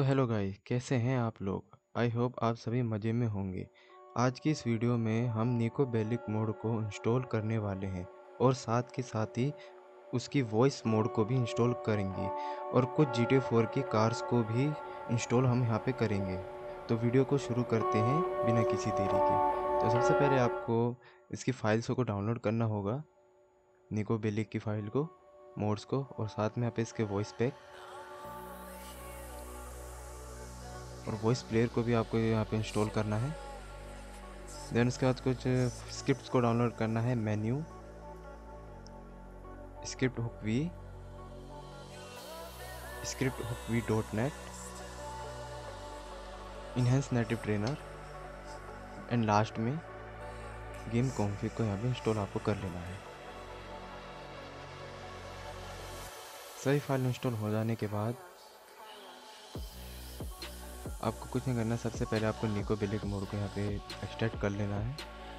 So hello guys, कैसे हैं आप लोग। आई होप आप सभी मज़े में होंगे। आज की इस वीडियो में हम निको बेलिक मोड को इंस्टॉल करने वाले हैं और साथ ही उसकी वॉइस मोड को भी इंस्टॉल करेंगे और कुछ GTA 4 की कार्स को भी इंस्टॉल हम यहाँ पे करेंगे। तो वीडियो को शुरू करते हैं बिना किसी देरी के। तो सबसे पहले आपको इसकी फाइल्स को डाउनलोड करना होगा, निको बेलिक की फाइल को, मोड्स को, और साथ में यहाँ पे इसके वॉइस पैक और वॉइस प्लेयर को भी आपको यहाँ पे इंस्टॉल करना है। देन उसके बाद कुछ स्क्रिप्ट्स को डाउनलोड करना है। Menu, script hook V dot net, enhance native trainer and last में गेम कॉन्फ़िग को यहाँ पे इंस्टॉल आपको कर लेना है। सही फाइल इंस्टॉल हो जाने के बाद आपको कुछ नहीं करना। सबसे पहले आपको निको बेलिक मोड को यहाँ पे एक्सट्रैक्ट कर लेना है।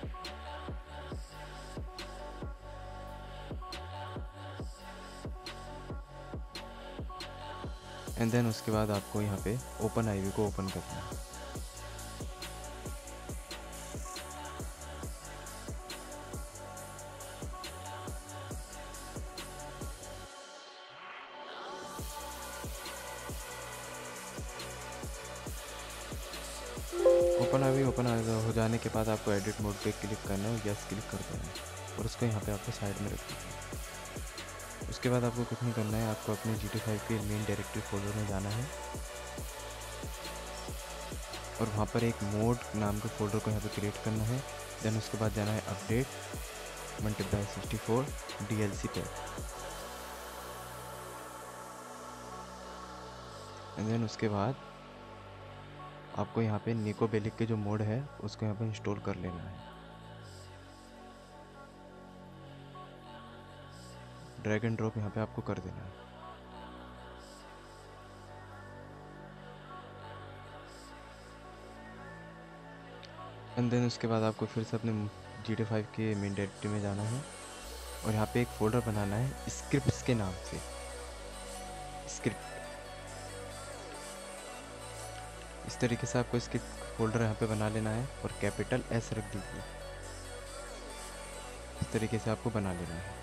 एंड देन उसके बाद आपको यहाँ पे ओपन आईवी को ओपन करना है। ओपन हो जाने के बाद आपको एडिट मोड पे क्लिक करना है और यस क्लिक कर देना है और उसको यहाँ पे आपको साइड में रख देना है। उसके बाद आपको कुछ नहीं करना है, आपको अपने GTA 5 के मेन डायरेक्टरी फोल्डर में जाना है और वहाँ पर एक मोड नाम के फोल्डर को यहाँ पे क्रिएट करना है। देन उसके बाद जाना है update multiply 64 DLC pack, and then उसके बाद आपको यहाँ पे निको बेलिक के जो मोड है उसको यहाँ पे इंस्टॉल कर लेना है। ड्रैग एंड ड्रॉप यहाँ पे आपको कर देना है। एंड देन उसके बाद आपको फिर से अपने GTA 5 के मेन डायरेक्टरी में जाना है और यहाँ पे एक फोल्डर बनाना है स्क्रिप्ट्स के नाम से। स्क्रिप्ट, इस तरीके से आपको स्क्रिप्ट फोल्डर यहाँ पे बना लेना है और कैपिटल S रख दीजिए। इस तरीके से आपको बना लेना है।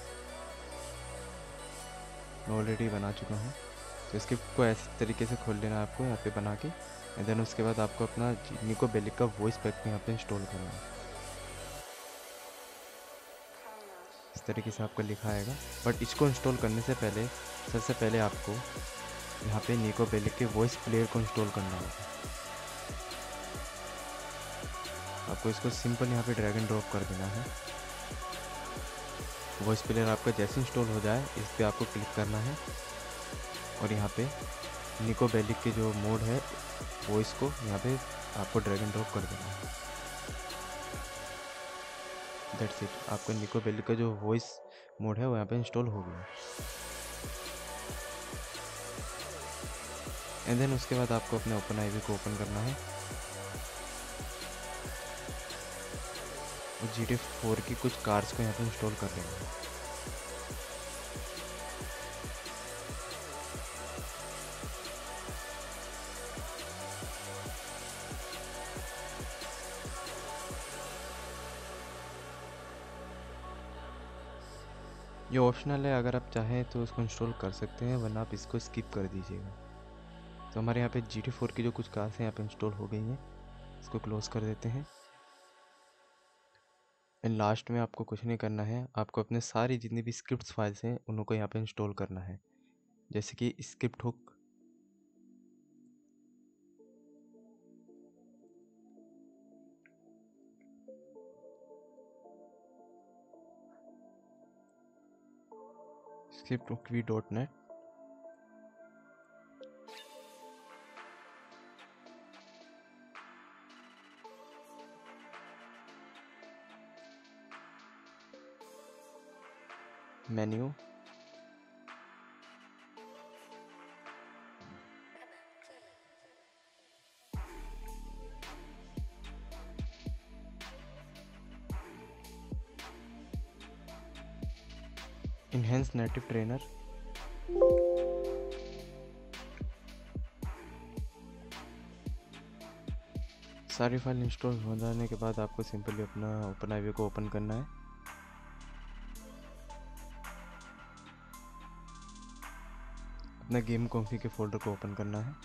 मैं ऑलरेडी बना चुका हूँ। तो स्क्रिप्ट को इस तरीके से खोल लेना है आपको यहाँ पे बना के। एंड देन उसके बाद आपको अपना निको बेलिक का वॉइस पैक यहाँ पे इंस्टॉल करना है। इस तरीके से आपको लिखा आएगा, बट इसको इंस्टॉल करने से पहले सबसे पहले आपको यहाँ पे निको बेलिक के वॉइस प्लेयर को इंस्टॉल करना होगा। आपको इसको सिंपल यहाँ पे ड्रैग एंड ड्रॉप कर देना है। वॉइस प्लेयर आपका जैसे इंस्टॉल हो जाए इस पर आपको क्लिक करना है और यहाँ पे निको बेलिक के जो मोड है वॉइस को यहाँ पे आपको ड्रैग एंड ड्रॉप कर देना है। दैट्स इट, आपका निको बेलिक का जो वॉइस मोड है वो यहाँ पे इंस्टॉल हो गया। एंड देन उसके बाद आपको अपने ओपन आईवी को ओपन करना है और GTA 4 की कुछ कार्स को यहाँ पे इंस्टॉल कर लेना है। ये ऑप्शनल है, अगर आप चाहें तो उसको इंस्टॉल कर सकते हैं, वरना आप इसको स्किप कर दीजिएगा। तो हमारे यहाँ पे GTA 4 की जो कुछ कार्स हैं यहाँ पे इंस्टॉल हो गई हैं। इसको क्लोज कर देते हैं। एंड लास्ट में आपको कुछ नहीं करना है, आपको अपने सारी जितनी भी स्क्रिप्ट्स फाइल्स हैं उनको यहाँ पे इंस्टॉल करना है, जैसे कि script hook, script hook V dot net, menu, enhance native trainer, सारी फाइल इंस्टॉल हो जाने के बाद आपको सिंपली अपना ओपन आईवी को ओपन करना है। अपना गेम कॉन्फिग के फोल्डर को ओपन करना है।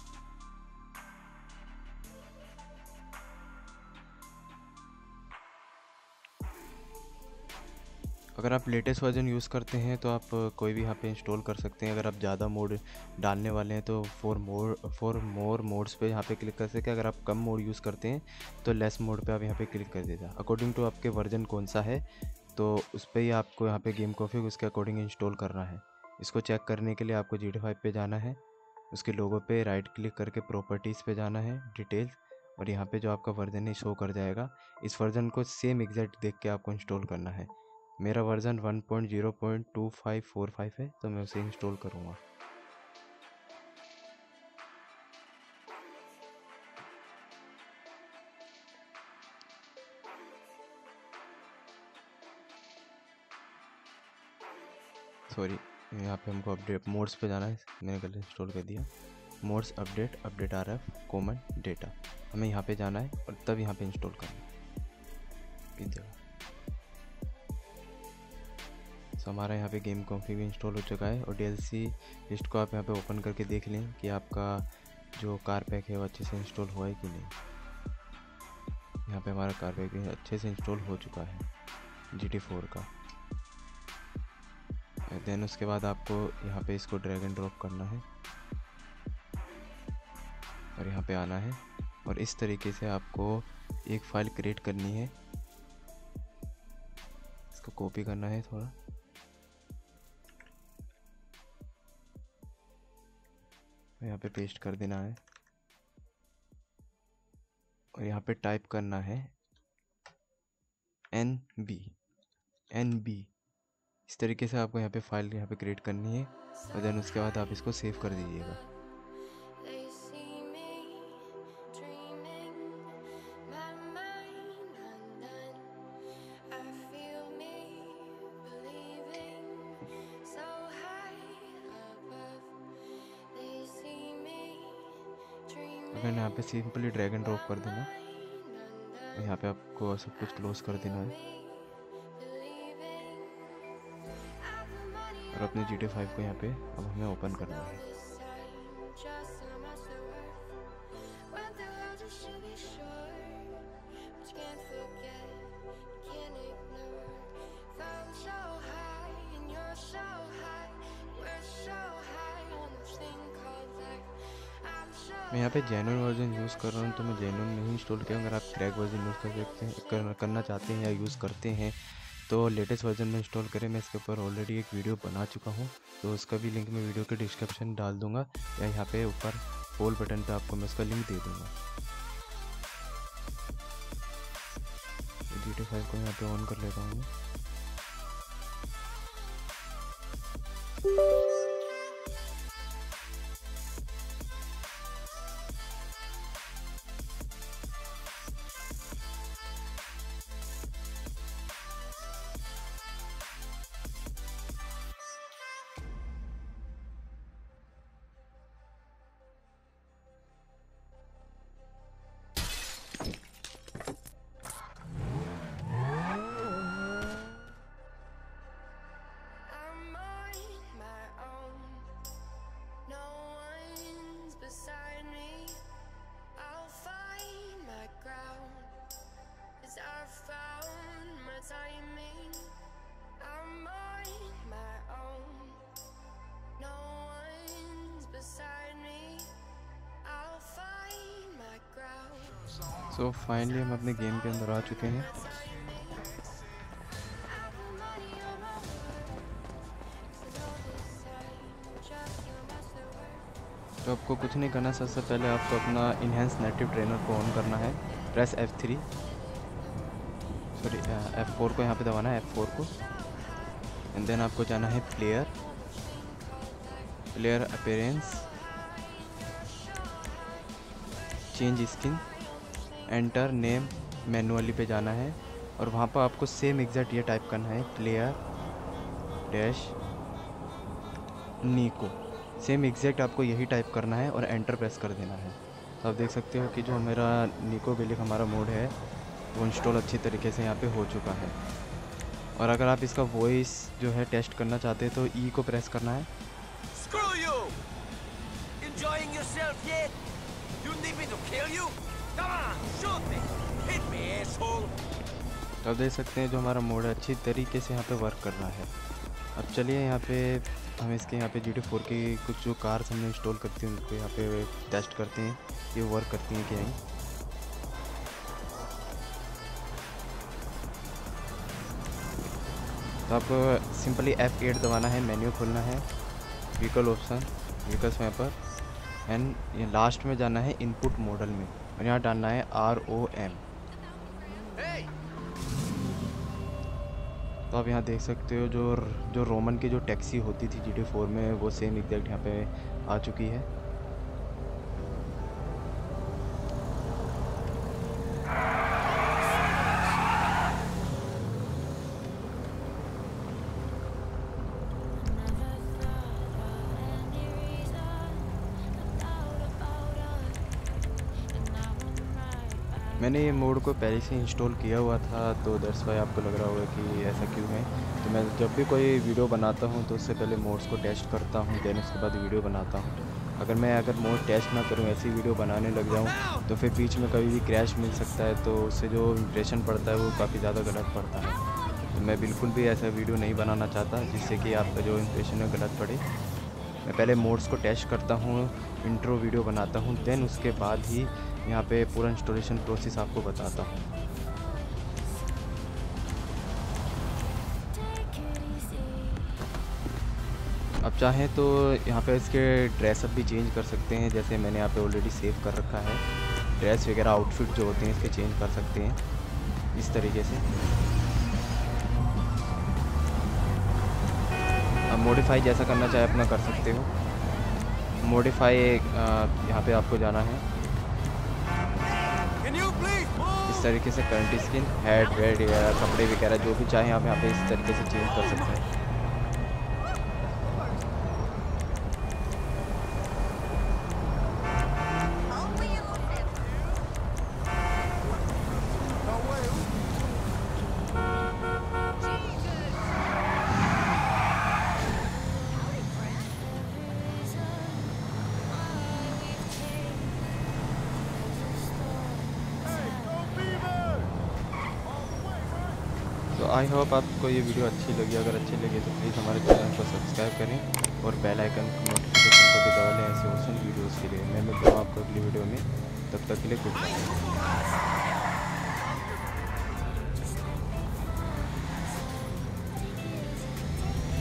अगर आप लेटेस्ट वर्जन यूज़ करते हैं तो आप कोई भी यहाँ पे इंस्टॉल कर सकते हैं। अगर आप ज़्यादा मोड डालने वाले हैं तो फॉर मोर मोड्स पे यहाँ पे क्लिक कर सकते हैं। अगर आप कम मोड यूज़ करते हैं तो लेस मोड पे आप यहाँ पे क्लिक कर दीजिए। अकॉर्डिंग टू आपके वर्जन कौन सा है तो उस पर ही आपको यहाँ पे गेम कॉन्फिग उसके अकॉर्डिंग इंस्टॉल करना है। इसको चेक करने के लिए आपको GTA 5 पे जाना है, उसके लोगो पे राइट क्लिक करके प्रॉपर्टीज़ पे जाना है, डिटेल्स, और यहाँ पे जो आपका वर्जन है शो कर जाएगा। इस वर्जन को सेम एग्जैक्ट देख के आपको इंस्टॉल करना है। मेरा वर्जन 1.0.2545 है तो मैं उसे इंस्टॉल करूँगा। सॉरी, यहाँ पे हमको अपडेट मोड्स पे जाना है, मैंने गलत इंस्टॉल कर दिया। Mods update RF common data, हमें यहाँ पे जाना है और तब यहाँ पे इंस्टॉल करना है इस जगह। तो हमारा यहाँ पे गेम कॉन्फिग भी इंस्टॉल हो चुका है और DLC लिस्ट को आप यहाँ पे ओपन करके देख लें कि आपका जो कार पैक है वो अच्छे से इंस्टॉल हुआ है कि नहीं। यहाँ पे हमारा कार पैक भी अच्छे से इंस्टॉल हो चुका है GT4 का। देन उसके बाद आपको यहाँ पे इसको ड्रैग एंड ड्रॉप करना है और यहाँ पे आना है और इस तरीके से आपको एक फ़ाइल क्रिएट करनी है। इसको कॉपी करना है थोड़ा, यहाँ पे पेस्ट कर देना है और यहाँ पे टाइप करना है NB। इस तरीके से आपको यहाँ पे फाइल यहाँ पे क्रिएट करनी है और देन उसके बाद आप इसको सेव कर दीजिएगा। मैंने यहाँ पे सिंपली ड्रैग एंड ड्रॉप कर देना, यहाँ पे आपको सब कुछ क्लोज कर देना है और अपने GTA 5 को यहाँ पे अब हमें ओपन करना है। मैं यहाँ पे जेन्युइन वर्जन यूज़ कर रहा हूँ तो मैं जेन्युइन नहीं इंस्टॉल किया। अगर आप क्रैक वर्जन यूज़ कर सकते हैं, करना चाहते हैं या यूज़ करते हैं तो लेटेस्ट वर्जन में इंस्टॉल करें। मैं इसके ऊपर ऑलरेडी एक वीडियो बना चुका हूँ तो उसका भी लिंक मैं वीडियो के डिस्क्रिप्शन डाल दूँगा या यहाँ पे ऊपर पोल बटन पे आपको मैं उसका लिंक दे दूँगा। GTA 5 को यहाँ पे ऑन कर लेता हूँ। सो फाइनली हम अपने गेम के अंदर आ चुके हैं। तो आपको कुछ नहीं करना, सबसे पहले आपको अपना इनहेंस नेटिव ट्रेनर को ऑन करना है। प्रेस F4 को यहाँ पे दबाना है, F4 को, एंड देन आपको जाना है player appearance, change skin, enter name manually पे जाना है और वहाँ पर आपको सेम एग्जैक्ट ये टाइप करना है, player dash Niko. Same exact आपको यही टाइप करना है और एंटर प्रेस कर देना है। तो आप देख सकते हो कि जो मेरा निको बेलिक हमारा मोड है वो इंस्टॉल अच्छी तरीके से यहाँ पे हो चुका है। और अगर आप इसका वॉइस जो है टेस्ट करना चाहते हैं तो ई को प्रेस करना है। Screw you! Enjoying yourself yet? You need me to kill you? Come on, shoot me! Hit me, asshole! तो आप देख सकते हैं जो हमारा मोड है अच्छी तरीके से यहाँ पे वर्क कर रहा है। अब चलिए यहाँ पे हम इसके यहाँ पे GT4 की कुछ जो कार्स हमने इंस्टॉल करती हैं उनको यहाँ पे टेस्ट करते हैं कि वो वर्क करती हैं कि नहीं। तो आपको सिंपली F8 दबाना है, मेन्यू खोलना है, vehicle option, vehicle swapper and ये लास्ट में जाना है इनपुट मॉडल में और यहाँ डालना है ROM। तो आप यहाँ देख सकते हो जो रोमन की जो टैक्सी होती थी GT4 में वो सेम एग्जैक्ट यहाँ पे आ चुकी है। मैंने ये मोड को पहले से इंस्टॉल किया हुआ था तो दैट्स वाई आपको लग रहा होगा कि ऐसा क्यों है। तो मैं जब भी कोई वीडियो बनाता हूँ तो उससे पहले मोड्स को टेस्ट करता हूँ, देन उसके बाद वीडियो बनाता हूँ। अगर मोड टेस्ट ना करूँ ऐसी वीडियो बनाने लग जाऊँ तो फिर बीच में कभी भी क्रैश मिल सकता है, तो उससे जो इम्प्रेशन पड़ता है वो काफ़ी ज़्यादा गलत पड़ता है। तो मैं बिल्कुल भी ऐसा वीडियो नहीं बनाना चाहता जिससे कि आपका जो इम्प्रेशन है गलत पड़े। मैं पहले मोड्स को टेस्ट करता हूँ, इंट्रो वीडियो बनाता हूँ, देन उसके बाद ही यहाँ पे पूरा इंस्टॉलेशन प्रोसेस आपको बताता हूँ। अब चाहें तो यहाँ पे इसके ड्रेसअप भी चेंज कर सकते हैं, जैसे मैंने यहाँ पे ऑलरेडी सेव कर रखा है। ड्रेस वगैरह आउटफिट जो होते हैं इसके चेंज कर सकते हैं इस तरीके से। अब मॉडिफाई जैसा करना चाहे अपना कर सकते हो। मॉडिफाई यहाँ पे आपको जाना है, इस तरीके से करंट स्किन, हेड वेड वगैरह कपड़े वगैरह जो भी चाहें आप यहाँ पे इस तरीके से चेंज कर सकते हैं। तो आई होप आपको ये वीडियो अच्छी लगी। अगर अच्छी लगी तो प्लीज़ हमारे चैनल को सब्सक्राइब करें और बेल आइकन नोटिफिकेशन को भी दबा लें ऐसे ऑसम वीडियोस के लिए। मैं मिलता हूँ आपको अगली वीडियो में, तब तक के लिए गुड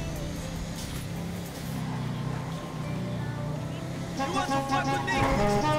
बाय।